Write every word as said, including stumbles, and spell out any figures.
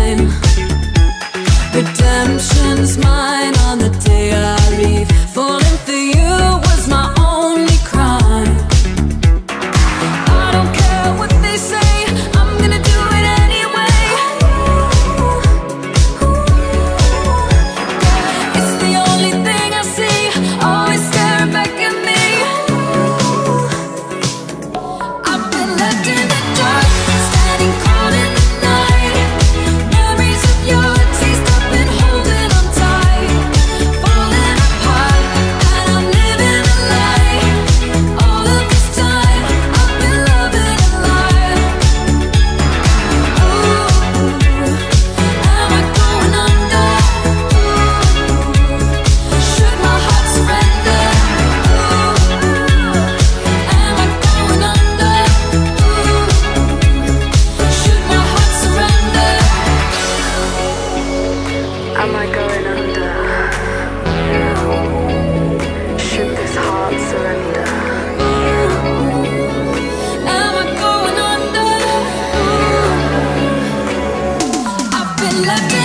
time. Redemption's mine on the day I leave. Falling for you was my only crime. I don't care what they say, I'm gonna do it anyway. It's the only thing I see, always staring back at me. I've been left in the dark, standing cold in the night. Memories of your taste, I've been holding on tight. Falling apart, and I'm living a lie. All of this time, I've been loving a lie. Ooh, am I going under? Ooh, should my heart surrender? Ooh, am I going under? Ooh, should my heart surrender? Am I going under? Should this heart surrender? Am I going under? Ooh, I've been left